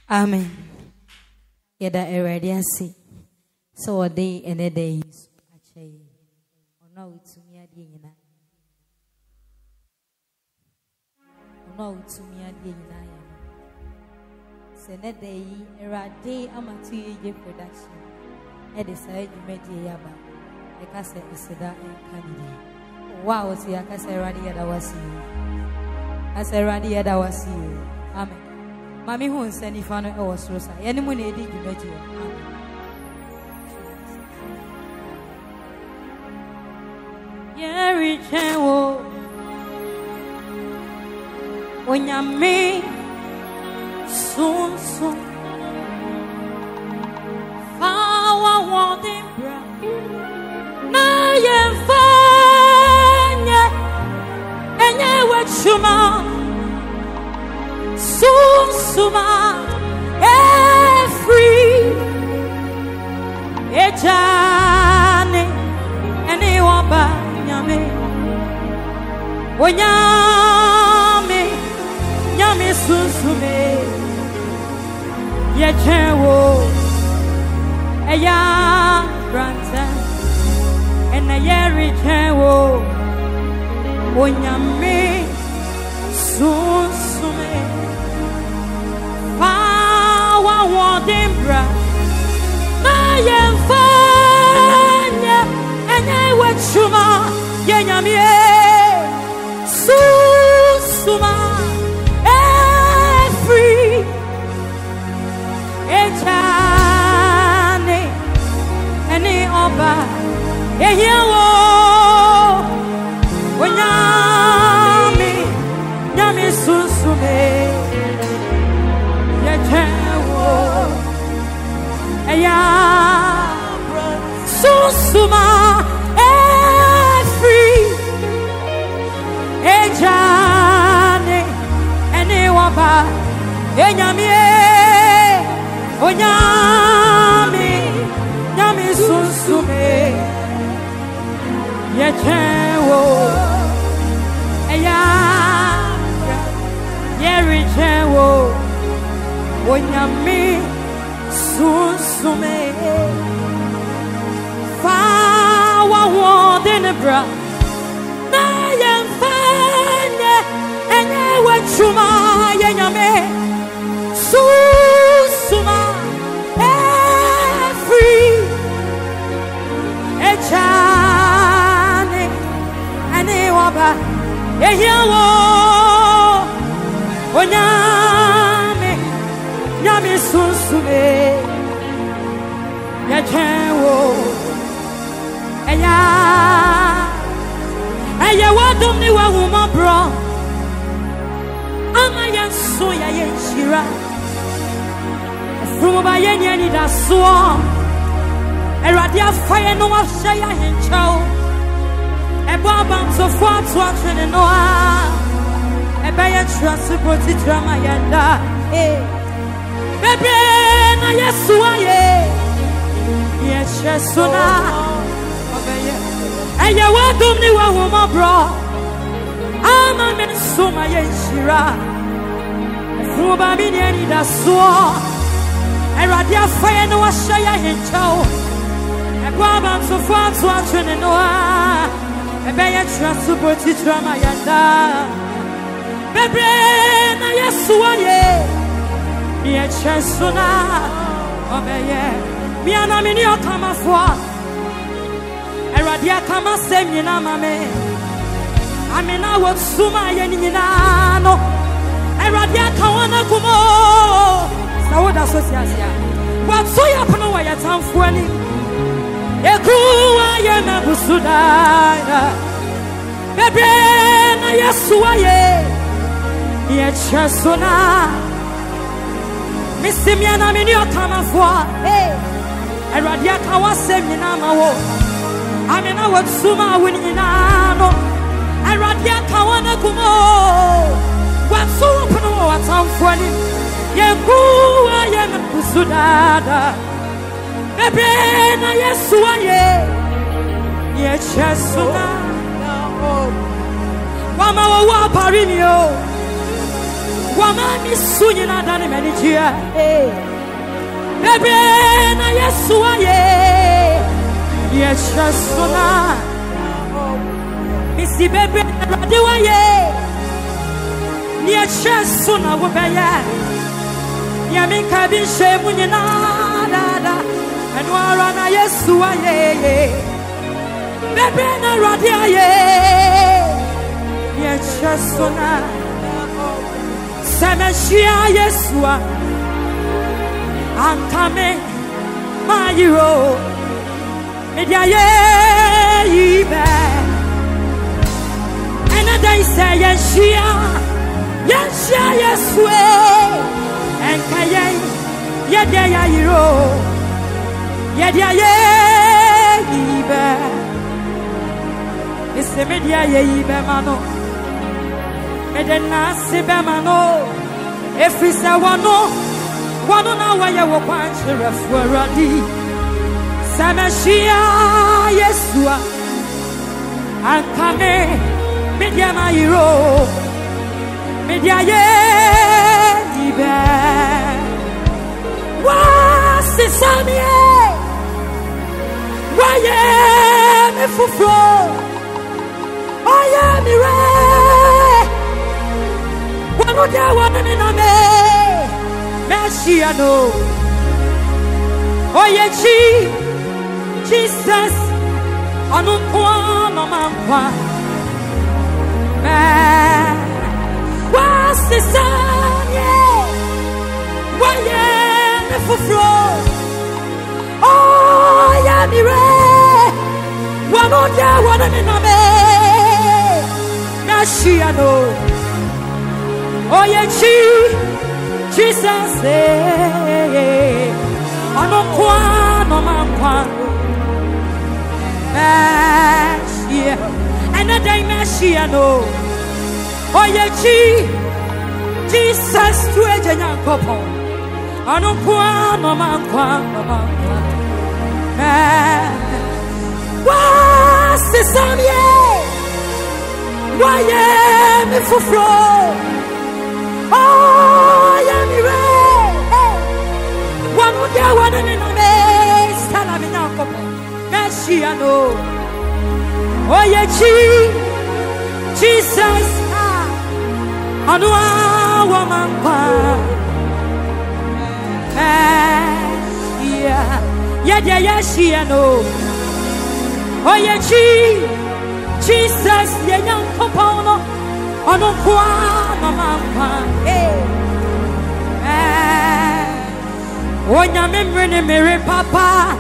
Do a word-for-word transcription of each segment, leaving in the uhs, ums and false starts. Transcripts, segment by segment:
Amen. Yada eradiasi. So a day and a day is actually. Oh no, it's me again. Oh no, it's me again. Send a day, a day, I'm a two year production. I decided you made the yaba. I can say, it's that and candy. Wow, see, I can say, Radi Adawasi. I say, Radi Adawasi. Amen. Mammy who send if I was Rosa. Anyone did you make you? Yeri Chewo. When you me soon, soon. Power wanting breath. Now you're fine. And you were Shuma. Soon, Suma. Free. Ejane. Anyone but Yami. Oyame. Yami Susume. Yechewo. Eya Branta. And a Yeri Chewo. Oyame. Susume. Power wanting bra. I am fine. And I went Shuma. Yenyamie. Susuma. Free. Echane. Any oba. Eyawo. Onyame. Nyame susume. Eya susuma free ejane ene waba enyamie onyame nyame susume yechewo eya yerichewo onyame susume fawa wodene bra na yemfanye enye wachuma yenyame susuma free echane ene waba eyawo onyame nyame susume yechewo eya eya wadum ni wa woman bro ama yanso ya yenshira from ba yenya ni da so erade afaye no afsha ya henchao ebo abam so fo ato atwene no a ebe ye trust boti drama yanda eh bebe na yesu aye yes sona obeye eye wadum ni wa woman bro ama men so ma yenshira fu ba bi ni ani da so erade afaye no wa shaya henchao e gwa bam so fu ato atwene no a ebe ye trust boti drama yanda bebe na yesu aye yes sona obeye mi ana mi ni okama fo erade akama semyi na mame amena wo suma ye ni na no erade akawana kumo sawoda sosiasia what so ya pono wa ya tamfo ani ekuwa ye na busuda bebe na yesu aye ye chesona misimiana mi ni okama fo eh erade akawa semyi na mawo amena wo suma wini na no erade akawana kumo wa so pono wa tamfo ani yekuwa ye na kusudada bebe na yesu aye ye chesuna Wama wa parinio Wamani sunyina dani menijia. Bebe na Yesu aye. Yeshasona. Misi bebe na radiwa ye. Yeshasona wabaya. Yamika bishe munyina dada. Enwara na Yesu aye. Bebe na radiwa ye. Yeshasona. Semeshia Yesua Ankame Mayiro Media ye Ibe Another say Yeshia Yeshia Yesue Enkaye Yedia Yiro Yedia ye Ibe Ese media ye Ibe mano Medena Sibemano, if we say one, one on our way, we'll punch the referee. Samashia, Yesua, and Kame, Media my hero, Media ye, was the Samie? Why, yeah, if you flow, I am the Wano dia wana nina me Meshiano Oye chi Jesus Anunkwa mamankwa Me Wasi sanye Waye nefufro Oye mire Wano dia wana nina me Meshiano Oh yeah, chi, Jesus, eh, ano kwa no man kwa, Meshia, another Meshia no. Oh yeah, chi, Jesus to a jenya kopo, ano kwa no man kwa no man kwa, Me, what's the same yeah? Why yeah, me fufro. Oh, yeah, me one would get one in a maze. Tell me now, Messiano. Oh, yeah, Jesus. I know a woman. Yeah, yeah, yeah, she know. Oh, yeah, Jesus, yeah, young compound. Ono kwa mama eh eh onya memre ne mere papa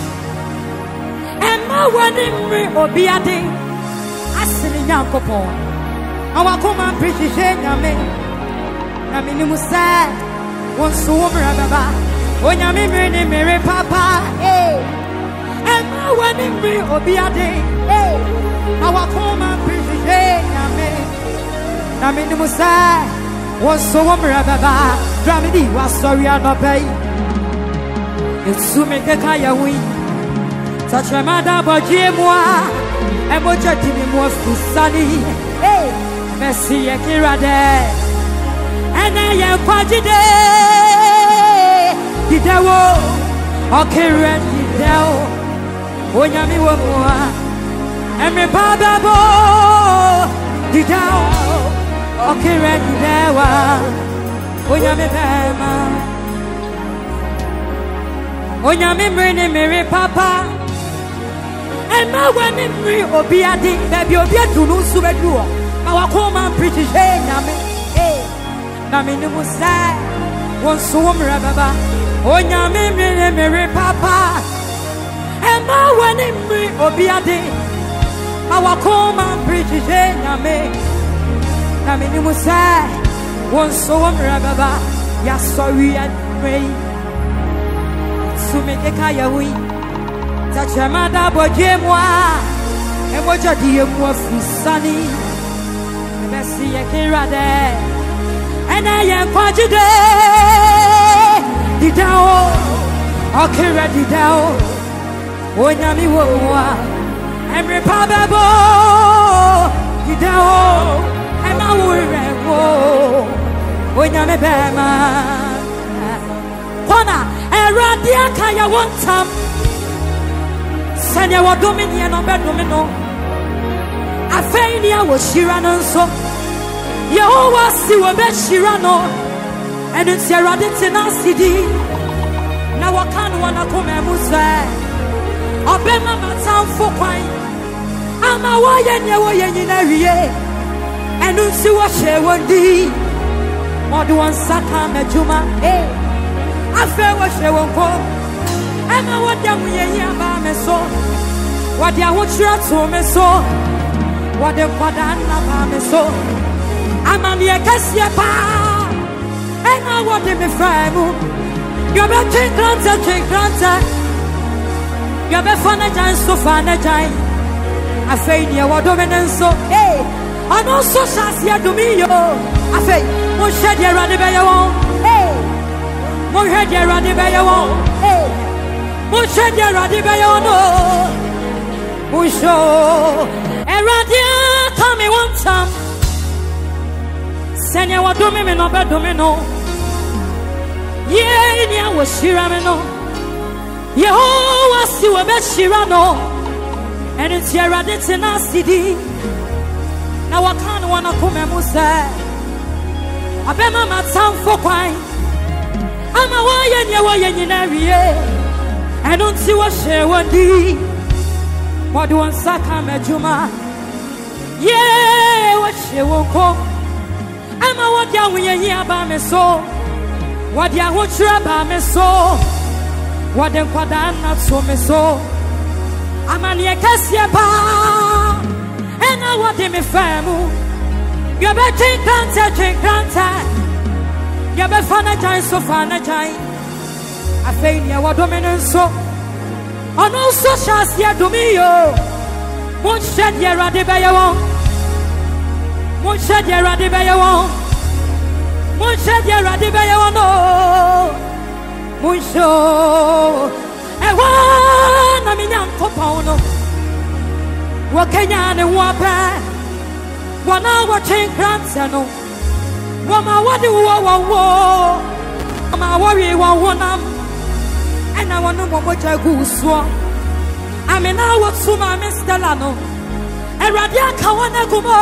emma wani mre obiade asini nyankopon awakoma precision nyame na minimu sa wonso womra baba onya memre ne mere papa eh emma wani mre obiade eh awakoma precision nyame na minimu sa wonso womra baba dramidi was sorry no pay it's to make a kaya win such a mother but jemwa e mo jati mi mo fusani hey merci e kirade ena ye kwajide didawo okere didawo onyami wo moa emi baba bo didawo okere didawa onyami bema onyami mrene mere papa ema wani mri obiade baby obiadu no so beduo ma wakoma pretty hey nyame eh na me ni musa wonso womra baba onyami mrene mere papa ema wani mri obiade ma wakoma pretty hey nyame na me ni musa wonso womra baba ya sorry and pray to make a kaya we touch a mother bojemwa and what your dear more sunny Messi a kirade and I am quajide didao okira didao onyami woa and repababo didao and my wo Onyame bema Kona Eradia kaya one time Sanya wa domini no be domino Afeni a wo shirano so Yehowa si wo be shirano And it's Erade tenacity Na wakanu wana kome muse Obema matamfo kwai Ama waye nye waye nyina wiye And it's wa she wondi Modu wansaka mejuma eh Afe wa she wonko Ama wadia muye yaba me so Wadia wochira to me so Wade kwadana ba me so Ama miye kasiye pa Ena wade me fremu Yobe chinkranta chinkranta Yobe fana jan so fana jan Afe ni wado menenso eh Ano so shasi ya dumiyo Afe Mo shedi erade be yawon eh Mo shedi erade be yawon eh Mo shedi erade be yawon oh Mo sho Erade come one time Senya wa dumi me no be dumi no Ye ni awo shira me no Yehowa si we be shira no And it's Erade tenacity Na wakanu wana kume muse Abema matamfo kwai Ama waye nye waye nyina wiye Enu nti wa she wandi Wadu wansaka mejuma Ye wa she wonko Ama wadi awuye nye aba me so Wadi awochura ba me so Wadi nkwada na to me so Ama niye kasye pa Ena wadi me femu Yobe chinkranta chinkranta Yobe fana jai so fana jai Afei ni wado menenso Ono so shasi ya dumiyo Munshed ye rade be yawon Munshed ye rade be yawon Munshed ye rade be yawon Munsho Ewa na minyanko pauno Wakenya ne wape Wana watching grants no Wama wadi wa wa wo Wama wari wa wonam Ena wanu momoja guswa Amina watsuma mistela no Eradia kawana gumo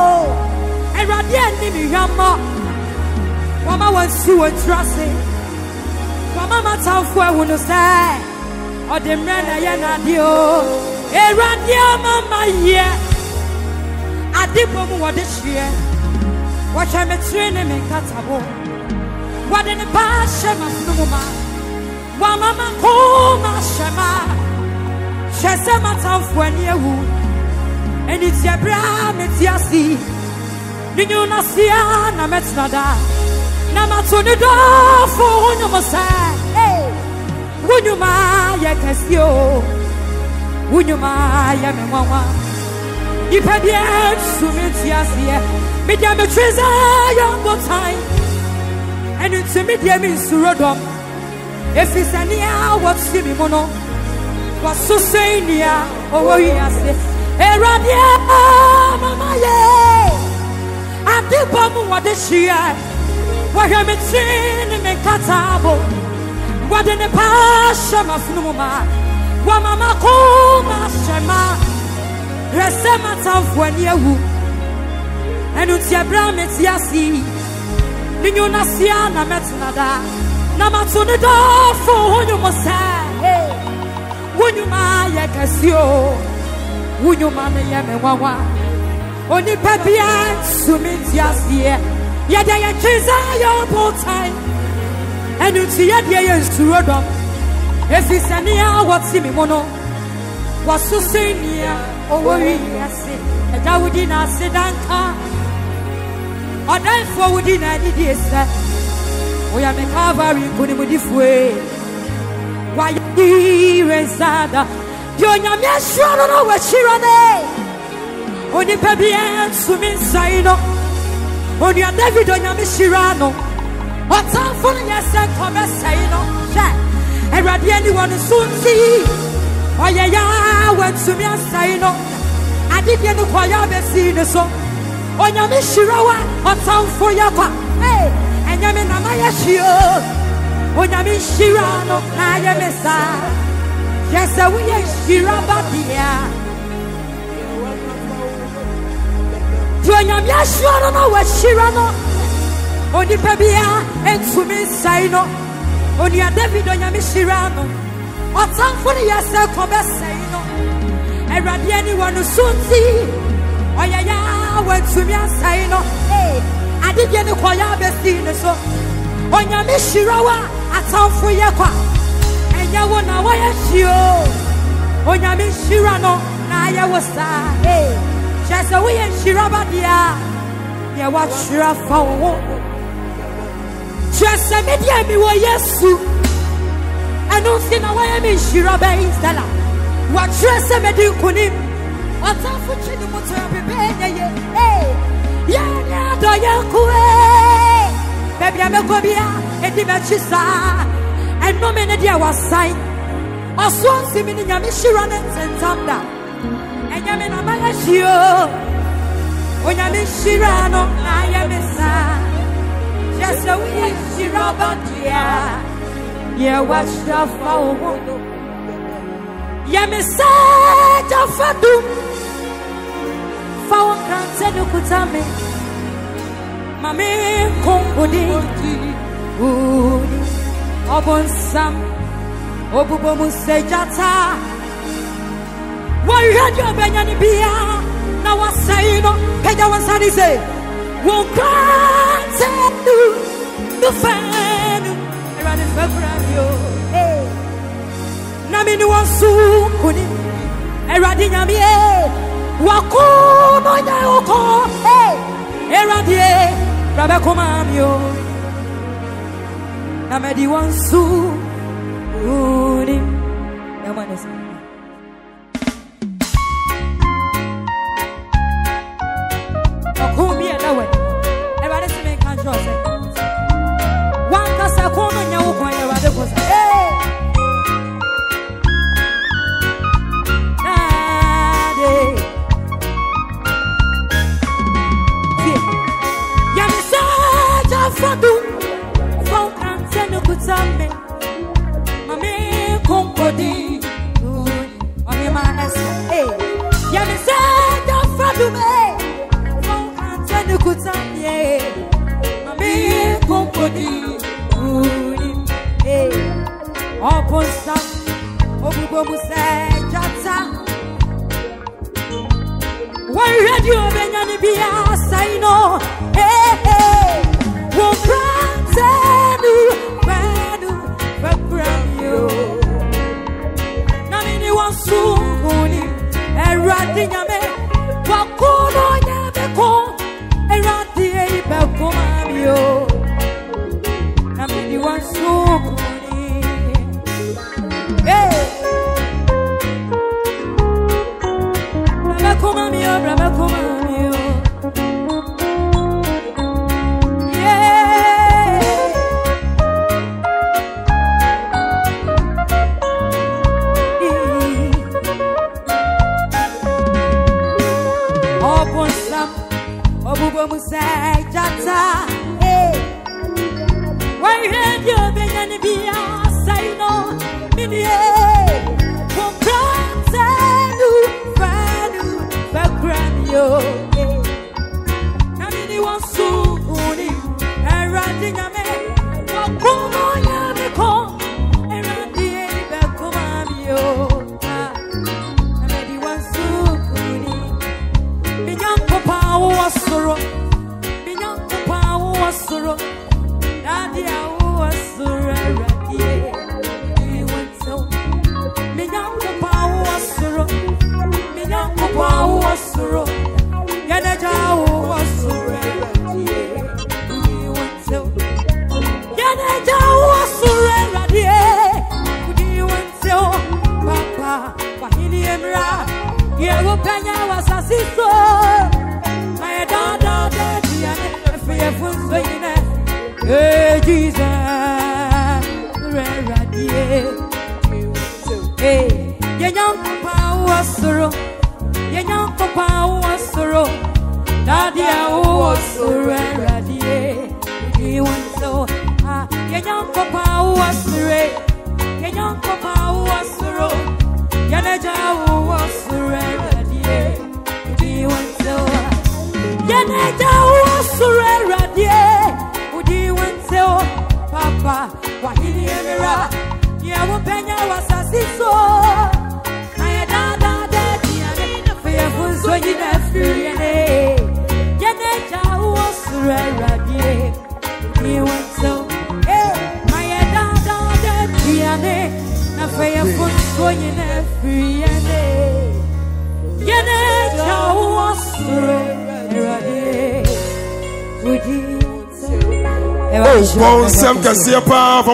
Eradia nimi yama Wama wansu wantrase Wama matafwe wunu se Odimrena yena dio Eradia mama ye Adipo mu wade hye Wacha me trene me katabo Wade ne ba shema funuma Wa mama ko ma shema Shese matamfo ani ewu Eni ti abra me ti asi Ninyu na sia na metrada Na matoni do fo hunyu mo sa eh Hunyu ma ye kasio Hunyu ma ye me mwa Ipa bien sumiti asiye Media me treza yongo time And into media me surodom If it's an ear what see me mono Was so say near oh yase Eradia mama ye Adibamu wade shia Wahe me trini me katabo Wade ne pasha mafnuma Wa mama kuma shema Resema tamfwani ewu Enu ti abra meti asi Ninyo nasia na metinada Na matuni dofo hunyu mosa Wunyu ma ye kasio Wunyu ma me ye me wawa Oni pepia suminti asi Yede ye chiza yo potai Enu ti yede ye nsurodom Efi senia wati mi mono Wasu senia owo yase eja wudi na sedanka odai fo wudi na didi esa oya me Calvary kuni mudifue wa yi rezada yo nyame ahwaro na wa chirane oni pebia sumi saino oni David onyame shirano otamfo yase kome saino sha erade ani wonu sunti oya ya went me asaino adidie no kwaya besi ne so onyame shirawa otamfo yakwa eh Enyame na mayashio. Onyame shirano na yemesa. Yes, we are shirabadia. Onyame ashiro no wa shirano. Oni pebia entumi saino. Oni David onyame shirano. Otamfo ni yese kobe saino. Erade ani wonu sunti. Oyaya wentumi saino. Eh, adidie ni koya besi ne so. Onyame shirawa atamfo yekwa. Enya wona wa yashio. Onyame shirano na yawosa. Eh, just we en shirabadia. Ya wa shira fawo. Just a media mi wo Yesu. Anu sina wa ya mi shirabe installa. Wa just a medi kunim. Otafu chini moto ya pepe ye. Eh, ya ya do ya kuwe. Baby amekobia edi mechisa. Eno me ne dia wasai. Oso nsimi ni nyame shirane ntentamda. Enyame na magashio. Onyame shirano na yamesa. Just a we shirabadia. Yeah, what's your fault? Yamesa jafadu. Fawo kranse no kutame. Mame kongodi. Udi. Obonsam. Obubo musejata. Waradio benyani bia. Na wasaino. Keja wasani say. Won kranse no. No fanu. Erade februario. Hey. Nami ni wansu kuni. Erade nyami eh. Wako no nyako. Hey. Erade. Rabe kumamio. Namedi wansu kuni. Yamanesa. Akumi elawe. Erade sime kanjo se. Wanka sa kono nyawo kwa erade kosa. Hey. Nade. Yamisa jafadu. Faukanse no kutame. Mame konkodi. Onyema esa. Hey. Yamisa jafadu me. Faukanse no kutame. Mame konkodi. Hey. Oponsa. Obubo muse jata. Why radio benyani bia saino. Hey hey. Won pranzenu badu bakramio. Nami ni wansunguni. Eradi nyame. Wakuno nyame ko. Eradi eibe kumamio. Nami ni wansunguni. Hey. Brava kumamio, brava kumamio. Yeah. Obonsam, obubo musai jata. Hey. Why had you been any be outside? No, Minie. Compranu, Fanu, Bakramio. Namini was soon. And writing a man. Wakumo Yamiko. And Randy Bakumamio. Namini was soon. Minyan Papa was sorrow. Minyan Papa was sorrow. Daddy, I was sorrow. He went so. Minyan Papa was sorrow. Minyan Papa was sorrow. Yanaja was sorrow. He went so. Yanaja was sorrow. He went so. Papa, Wahini Emra. Yewopanya was a sister. My daughter, daddy, and if you have fun, hey, Jesus, hey, your young papa was sorrow, your young papa was sorrow, daddy, I was so ready, he went so. dawa surera die udi wense o papa wahini emira ya wo penya wasasiso na da da da dia ne fe funso yina free yene dawa surera die udi wense o eh my da da da dia ne na fe funso yina free yene dawa surera die. Oh, bon, Sam Kassia,